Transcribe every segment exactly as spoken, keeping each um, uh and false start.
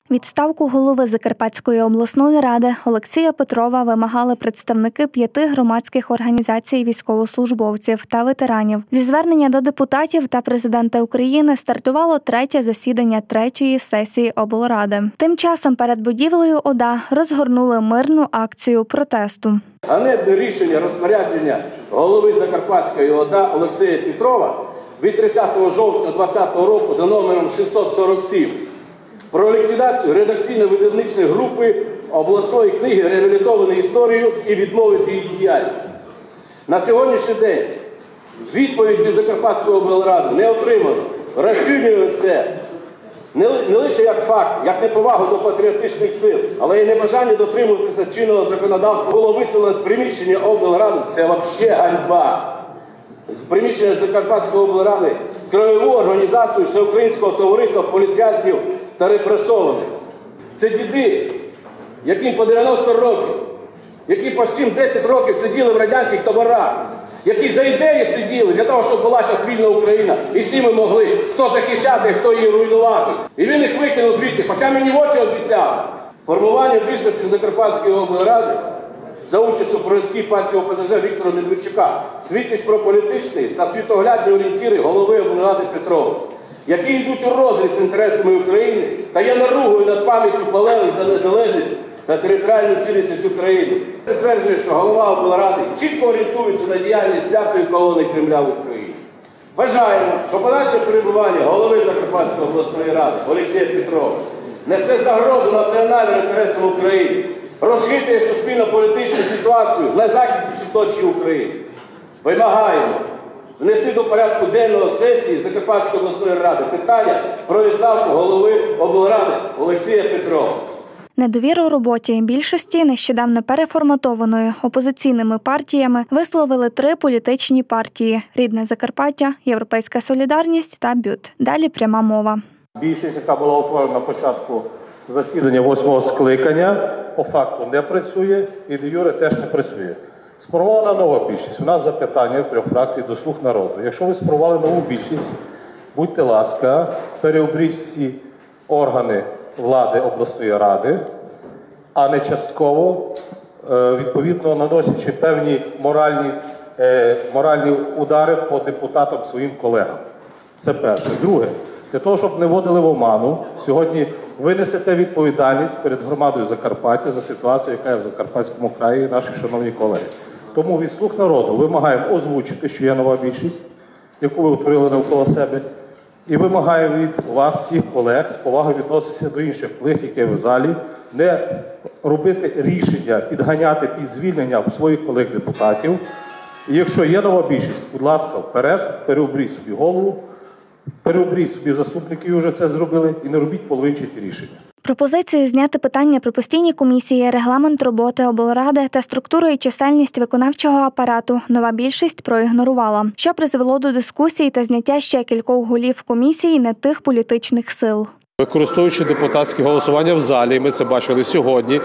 Відставку голови Закарпатської обласної ради Олексія Петрова вимагали представники п'яти громадських організацій військовослужбовців та ветеранів. Зі звернення до депутатів та президента України стартувало третє засідання третьої сесії облради. Тим часом перед будівлею ОДА розгорнули мирну акцію протесту. Ганебне рішення розпорядження голови Закарпатської ОДА Олексія Петрова від тридцятого жовтня двадцятого року за номером шістсот сорок сім про ліквідацію редакційно-видавничної групи обласної книги «Реабілітовані історію» і відмовити її діяльність. На сьогоднішній день відповідь від Закарпатської облради не отримано. Розцінюємо це не лише як факт, як неповагу до патріотичних сил, але й небажання дотримуватися чинного законодавства. Було виселено з приміщення облради. Це взагалі ганьба. З приміщення Закарпатської облради краєву організацію Всеукраїнського товариства політв'язнів та репресованих. Це діди, яким по дев'яносто років, які по сім-десять років сиділи в радянських таборах, які за ідеї сиділи для того, щоб була зараз вільна Україна. І всі ми могли, хто захищати, хто її руйнувати. І він їх викинув звідти, хоча мені в очі обіцяв. Формування більшості Закарпатської облради за участю проросійської партії ОПЗЖ Віктора Медведчука свідчить про політичні та світоглядні орієнтири голови облради Петрова, які йдуть у розріз з інтересами України та є наругою над пам'яттю полеглих за незалежність та територіальну цілісність України. Підтверджує, що голова облради чітко орієнтується на діяльність п'ятої колони Кремля в Україні. Вважаємо, що подальше перебування голови Закарпатської обласної ради Олексія Петрова несе загрозу національним інтересам України, розхитує суспільно-політичну ситуацію на західній точці України. Вимагаємо внести до порядку денного сесії Закарпатської обласної ради питання про відставку голови облради Олексія Петрова. Недовіру роботі більшості нещодавно переформатованої опозиційними партіями висловили три політичні партії – Рідне Закарпаття, Європейська солідарність та БЮТ. Далі пряма мова. Більшість, яка була утворена на початку засідання восьмого скликання, по факту не працює і де юре теж не працює. Сформована нова більшість. У нас запитання в трьох фракцій до «Слуг народу». Якщо ви сформували нову більшість, будьте ласка, переоберіть всі органи влади обласної ради, а не частково, відповідно, наносячи певні моральні, моральні удари по депутатам своїм колегам. Це перше. Друге, для того, щоб не вводили в оману, сьогодні ви несете відповідальність перед громадою Закарпаття за ситуацію, яка є в Закарпатському краї, наші шановні колеги. Тому від «Слуг народу» вимагаємо озвучити, що є нова більшість, яку ви утворили навколо себе, і вимагаємо від вас, всіх колег, з повагою відноситися до інших колег, які в залі, не робити рішення, підганяти під звільнення своїх колег-депутатів. І якщо є нова більшість, будь ласка, вперед, переоберіть собі голову, переоберіть собі заступників, вже це зробили, і не робіть половинчаті рішення. Пропозицію зняти питання про постійні комісії, регламент роботи облради та структуру і чисельність виконавчого апарату нова більшість проігнорувала, що призвело до дискусій та зняття ще кількох голів комісій не тих політичних сил. Використовуючи депутатське голосування в залі, ми це бачили сьогодні,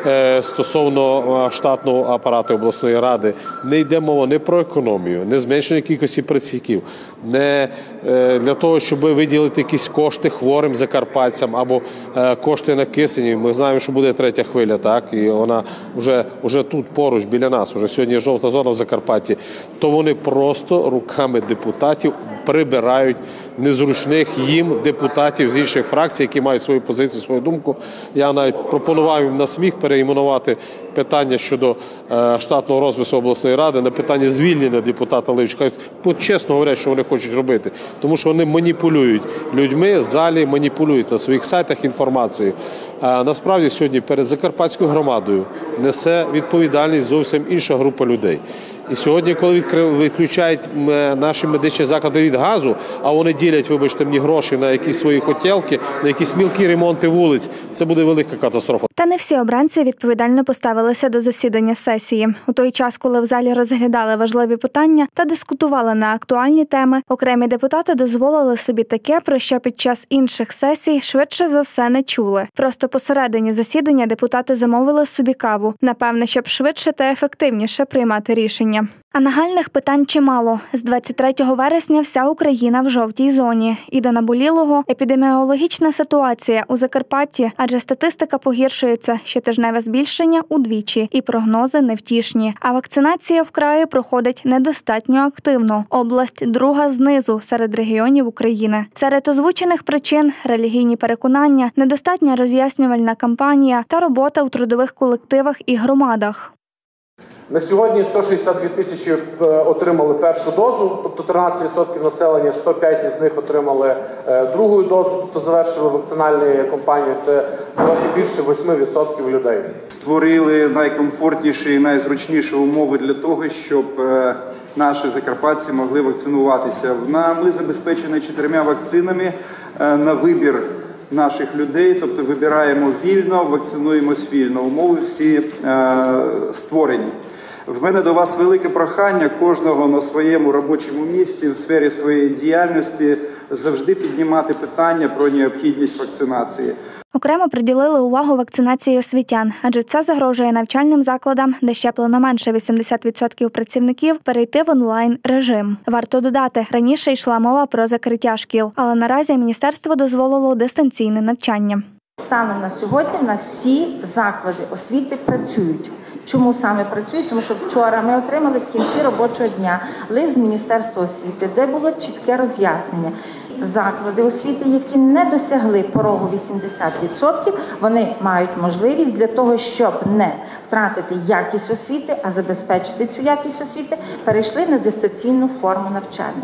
стосовно штатного апарату обласної ради, не йде мова не про економію, не зменшення кількості працівників, не для того, щоб виділити якісь кошти хворим закарпатцям або кошти на кисень. Ми знаємо, що буде третя хвиля, так, і вона вже, вже тут поруч, біля нас, вже сьогодні жовта зона в Закарпатті, то вони просто руками депутатів прибирають незручних їм депутатів з інших фракцій, які мають свою позицію, свою думку. Я навіть пропонував їм на сміх переіменувати питання щодо е, штатного розпису обласної ради на питання звільнення депутата Левчука. Чесно говорять, що вони хочуть робити. Тому що вони маніпулюють людьми, в залі маніпулюють на своїх сайтах інформацією. А насправді сьогодні перед Закарпатською громадою несе відповідальність зовсім інша група людей. І сьогодні, коли відключають наші медичні заклади від газу, а вони ділять, вибачте мені, гроші на якісь свої хотілки, на якісь мілкі ремонти вулиць, це буде велика катастрофа. Та не всі обранці відповідально поставилися до засідання сесії. У той час, коли в залі розглядали важливі питання та дискутували на актуальні теми, окремі депутати дозволили собі таке, про що під час інших сесій швидше за все не чули. Просто посередині засідання депутати замовили собі каву, напевне, щоб швидше та ефективніше приймати рішення. навчання. А нагальних питань чимало. З двадцять третього вересня вся Україна в жовтій зоні. І до наболілого – епідеміологічна ситуація у Закарпатті, адже статистика погіршується, щотижневе збільшення удвічі, і прогнози невтішні. А вакцинація в краї проходить недостатньо активно. Область друга знизу серед регіонів України. Серед озвучених причин – релігійні переконання, недостатня роз'яснювальна кампанія та робота у трудових колективах і громадах. На сьогодні сто шістдесят дві тисячі отримали першу дозу, тобто тринадцять відсотків населення, сто п'ять із них отримали другу дозу, тобто завершили вакцинальну кампанію, це трохи більше восьми відсотків людей. Створили найкомфортніші і найзручніші умови для того, щоб наші закарпатці могли вакцинуватися. Ми забезпечені чотирма вакцинами на вибір наших людей, тобто вибираємо вільно, вакцинуємось вільно. Умови всі створені. В мене до вас велике прохання кожного на своєму робочому місці, в сфері своєї діяльності, завжди піднімати питання про необхідність вакцинації. Окремо приділили увагу вакцинації освітян, адже це загрожує навчальним закладам, де щеплено менше вісімдесят відсотків працівників, перейти в онлайн-режим. Варто додати, раніше йшла мова про закриття шкіл, але наразі міністерство дозволило дистанційне навчання. Станом на сьогодні в нас всі заклади освіти працюють. Чому саме працюють? Тому що вчора ми отримали в кінці робочого дня лист з Міністерства освіти, де було чітке роз'яснення. Заклади освіти, які не досягли порогу вісімдесят відсотків, вони мають можливість для того, щоб не втратити якість освіти, а забезпечити цю якість освіти, перейшли на дистанційну форму навчання.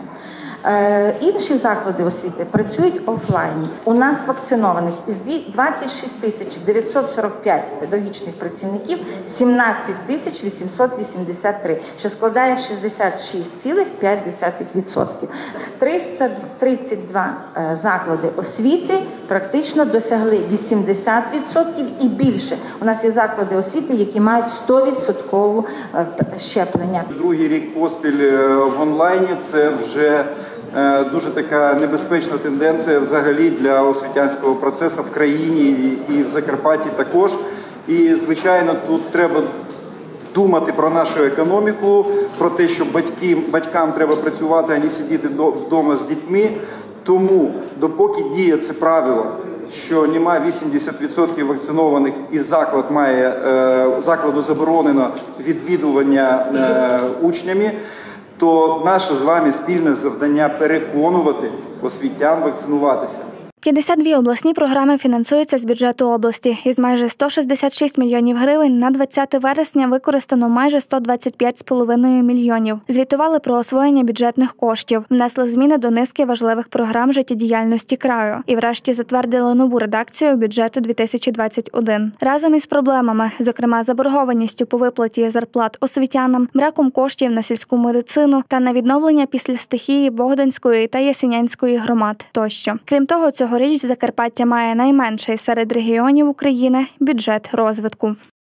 Е, інші заклади освіти працюють офлайні. У нас вакцинованих із двадцять шість тисяч дев'ятсот сорок п'ять педагогічних працівників сімнадцять тисяч вісімсот вісімдесят три, що складає шістдесят шість цілих п'ять десятих відсотка. триста тридцять два е, заклади освіти практично досягли вісімдесят відсотків і більше. У нас є заклади освіти, які мають сто відсотків е, щеплення. Другий рік поспіль в онлайні – це вже дуже така небезпечна тенденція взагалі для освітянського процесу в країні і в Закарпатті також. І, звичайно, тут треба думати про нашу економіку, про те, що батьки, батькам треба працювати, а не сидіти вдома з дітьми. Тому, допоки діє це правило, що немає вісімдесят відсотків вакцинованих і заклад має, закладу заборонено відвідування учнями, то наше з вами спільне завдання переконувати освітян вакцинуватися. п'ятдесят дві обласні програми фінансуються з бюджету області. Із майже сто шістдесят шість мільйонів гривень на двадцяте вересня використано майже сто двадцять п'ять з половиною мільйонів. Звітували про освоєння бюджетних коштів, внесли зміни до низки важливих програм життєдіяльності краю і врешті затвердили нову редакцію бюджету дві тисячі двадцять один. Разом із проблемами, зокрема заборгованістю по виплаті зарплат освітянам, браком коштів на сільську медицину та на відновлення після стихії Богданської та Ясінянської громад тощо. Крім того, цього Цьогоріч Закарпаття має найменший серед регіонів України бюджет розвитку.